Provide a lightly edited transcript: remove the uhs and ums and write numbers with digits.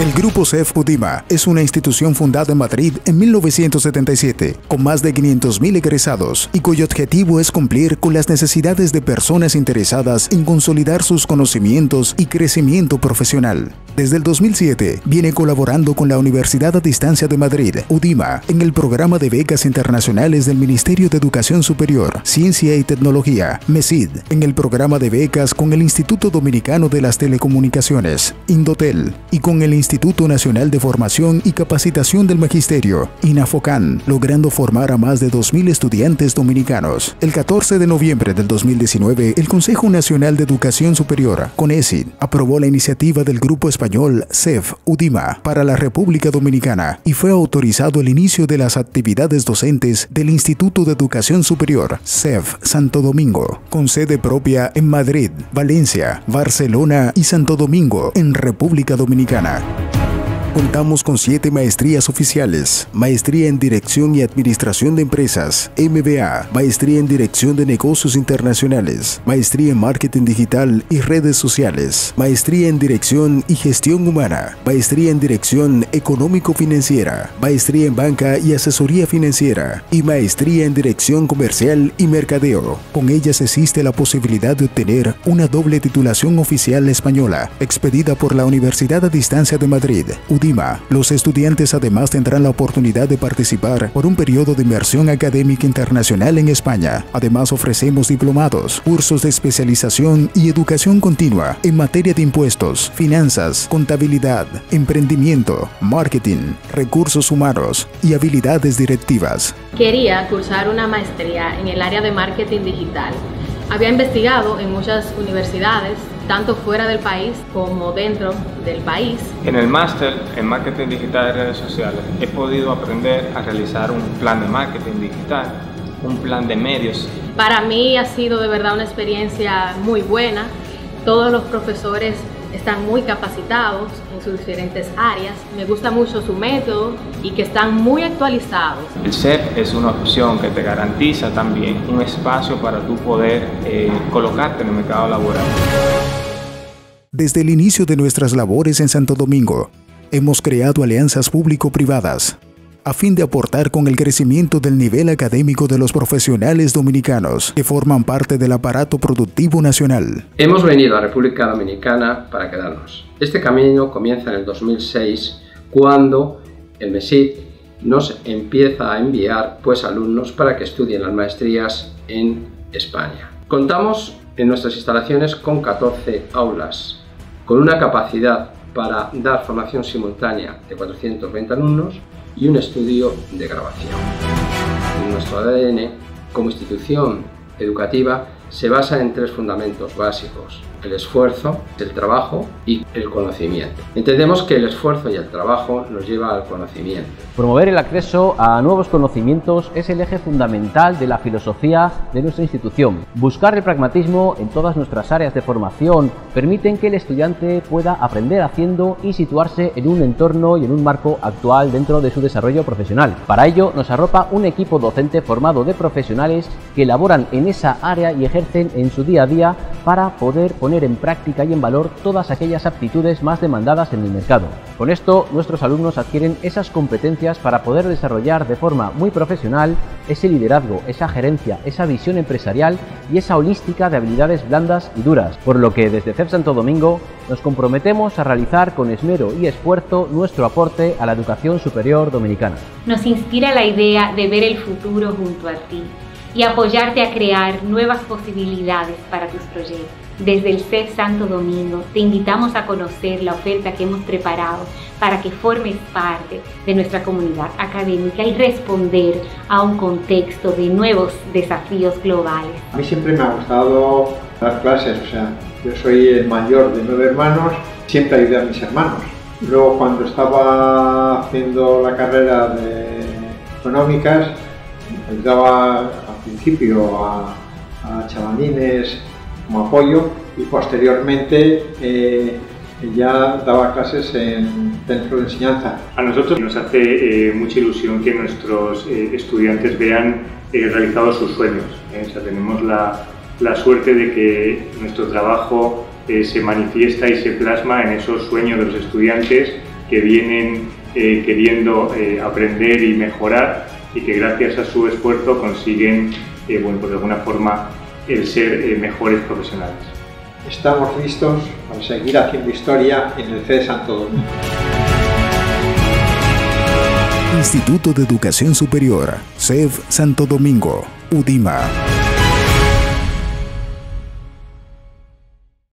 El Grupo CEF UDIMA es una institución fundada en Madrid en 1977, con más de 500.000 egresados y cuyo objetivo es cumplir con las necesidades de personas interesadas en consolidar sus conocimientos y crecimiento profesional. Desde el 2007 viene colaborando con la Universidad a Distancia de Madrid, UDIMA, en el programa de becas internacionales del Ministerio de Educación Superior, Ciencia y Tecnología, MESID, en el programa de becas con el Instituto Dominicano de las Telecomunicaciones, Indotel, y con el Instituto Nacional de Formación y Capacitación del Magisterio, INAFOCAN, logrando formar a más de 2.000 estudiantes dominicanos. El 14 de noviembre del 2019, el Consejo Nacional de Educación Superior, CONESID, aprobó la iniciativa del Grupo Español CEF UDIMA para la República Dominicana y fue autorizado el inicio de las actividades docentes del Instituto de Educación Superior CEF Santo Domingo, con sede propia en Madrid, Valencia, Barcelona y Santo Domingo, en República Dominicana. Contamos con 7 maestrías oficiales: Maestría en Dirección y Administración de Empresas, MBA, Maestría en Dirección de Negocios Internacionales, Maestría en Marketing Digital y Redes Sociales, Maestría en Dirección y Gestión Humana, Maestría en Dirección Económico-Financiera, Maestría en Banca y Asesoría Financiera y Maestría en Dirección Comercial y Mercadeo. Con ellas existe la posibilidad de obtener una doble titulación oficial española, expedida por la Universidad a Distancia de Madrid, UDIMA. Los estudiantes además tendrán la oportunidad de participar por un periodo de inmersión académica internacional en España. Además, ofrecemos diplomados, cursos de especialización y educación continua en materia de impuestos, finanzas, contabilidad, emprendimiento, marketing, recursos humanos y habilidades directivas. Quería cursar una maestría en el área de marketing digital. Había investigado en muchas universidades, tanto fuera del país como dentro del país. En el máster en marketing digital y redes sociales he podido aprender a realizar un plan de marketing digital, un plan de medios. Para mí ha sido de verdad una experiencia muy buena. Todos los profesores están muy capacitados en sus diferentes áreas. Me gusta mucho su método y que están muy actualizados. El CEF es una opción que te garantiza también un espacio para tú poder colocarte en el mercado laboral. Desde el inicio de nuestras labores en Santo Domingo, hemos creado alianzas público-privadas a fin de aportar con el crecimiento del nivel académico de los profesionales dominicanos que forman parte del aparato productivo nacional. Hemos venido a República Dominicana para quedarnos. Este camino comienza en el 2006, cuando el MESID nos empieza a enviar alumnos para que estudien las maestrías en España. Contamos en nuestras instalaciones con 14 aulas, con una capacidad para dar formación simultánea de 420 alumnos y un estudio de grabación. Nuestro ADN como institución educativa se basa en 3 fundamentos básicos: el esfuerzo, el trabajo y el conocimiento. Entendemos que el esfuerzo y el trabajo nos lleva al conocimiento. Promover el acceso a nuevos conocimientos es el eje fundamental de la filosofía de nuestra institución. Buscar el pragmatismo en todas nuestras áreas de formación permiten que el estudiante pueda aprender haciendo y situarse en un entorno y en un marco actual dentro de su desarrollo profesional. Para ello nos arropa un equipo docente formado de profesionales que elaboran en esa área y ejercen en su día a día para poder poner en práctica y en valor todas aquellas aptitudes más demandadas en el mercado. Con esto, nuestros alumnos adquieren esas competencias para poder desarrollar de forma muy profesional ese liderazgo, esa gerencia, esa visión empresarial y esa holística de habilidades blandas y duras, por lo que desde CEF Santo Domingo nos comprometemos a realizar con esmero y esfuerzo nuestro aporte a la educación superior dominicana. Nos inspira la idea de ver el futuro junto a ti y apoyarte a crear nuevas posibilidades para tus proyectos. Desde el CEF Santo Domingo te invitamos a conocer la oferta que hemos preparado para que formes parte de nuestra comunidad académica y responder a un contexto de nuevos desafíos globales. A mí siempre me ha gustado dar clases, yo soy el mayor de 9 hermanos, siempre ayudé a mis hermanos. Luego, cuando estaba haciendo la carrera de económicas, ayudaba al principio a chavalines como apoyo y posteriormente ya daba clases en centro de enseñanza. A nosotros nos hace mucha ilusión que nuestros estudiantes vean realizados sus sueños. Tenemos la suerte de que nuestro trabajo se manifiesta y se plasma en esos sueños de los estudiantes que vienen queriendo aprender y mejorar, y que gracias a su esfuerzo consiguen, bueno, pues de alguna forma, el ser mejores profesionales. Estamos listos para seguir haciendo historia en el CES Santo Domingo. Instituto de Educación Superior, CEF Santo Domingo, UDIMA.